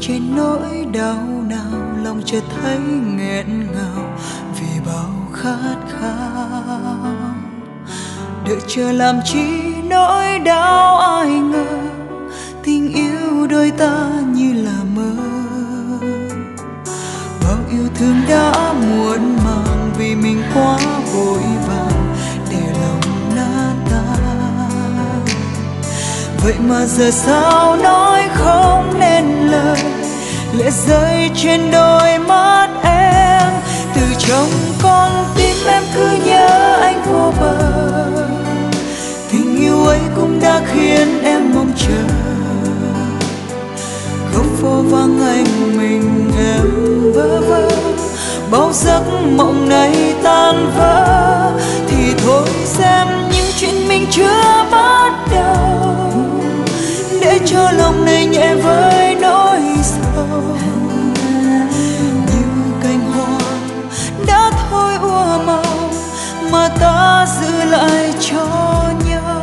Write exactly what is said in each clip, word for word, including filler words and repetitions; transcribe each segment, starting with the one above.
trên nỗi đau nào, lòng chợt thấy nghẹn ngào vì bao khát khao. Đợi chờ làm chi nỗi đau ai ngờ, tình yêu đôi ta như là mơ. Bao yêu thương đã muộn màng vì mình quá vội vàng để lòng nát tan. Vậy mà giờ sao nói không nên lời, lệ rơi trên đôi mắt em. Từ trong con tim em cứ nhớ anh vô bờ, tình yêu ấy cũng đã khiến em mong chờ. Góc phố vắng anh mình em bơ vơ, bao giấc mộng này tan vỡ. Thì thôi xem những chuyện mình chưa bắt đầu, để cho lòng này nhẹ với nỗi sầu. Như cành hoa đã thôi úa màu, mà ta giữ lại cho nhau.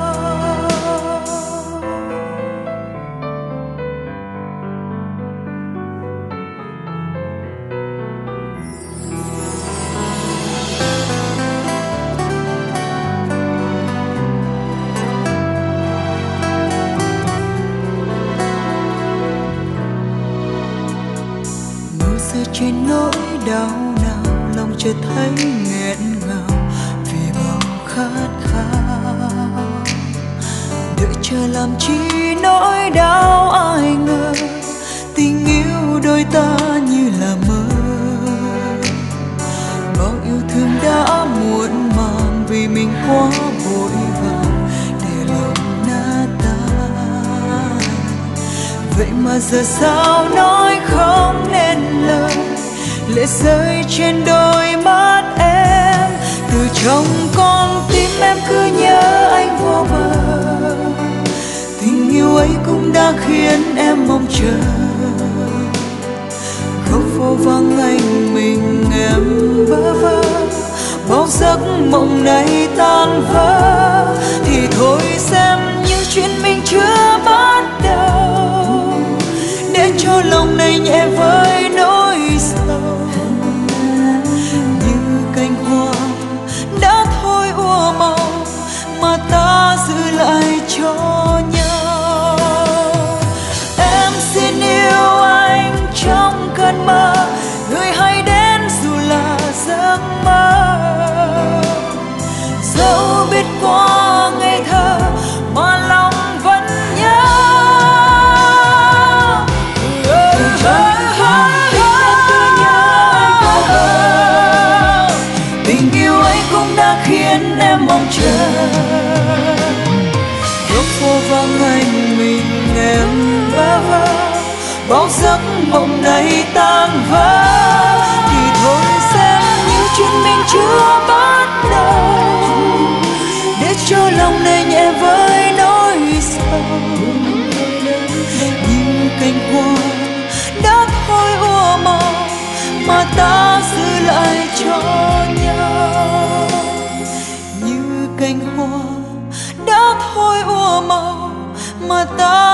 Trên nỗi đau nào, lòng chợt thấy nghẹn ngào vì bao khát khao. Đợi chờ làm chi nỗi đau ai ngờ, tình yêu đôi ta như là mơ. Bao yêu thương đã muộn màng vì mình quá vội vàng để lòng nát tan. Vậy mà giờ sao nói không nên lời, lệ rơi trên đôi mắt em. Từ trong con tim em cứ nhớ anh vô bờ, tình yêu ấy cũng đã khiến em mong chờ. Góc phố vắng anh mình em bơ vơ, bao giấc mộng này tan vỡ. Thì thôi xem những chuyện mình chưa bắt đầu, để cho lòng này nhẹ với nỗi sầu. Như cành hoa đã thôi úa màu, mà ta giữ lại cho nhau. Em xin yêu anh trong cơn mơ, người hãy đến dù là giấc mơ. Dẫu biết quá ngây thơ mà lòng vẫn nhớ. Tình yêu ấy cũng đã khiến em mong chờ. Góc phố vắng anh mình em bơ vơ, bao giấc mộng này tan vỡ. Thì thôi xem những chuyện mình chưa bắt đầu, để cho lòng này nhẹ với nỗi sầu. Như cành hoa đã thôi úa màu, mà ta giữ lại cho nhau. Như cành hoa đã thôi úa màu, mà ta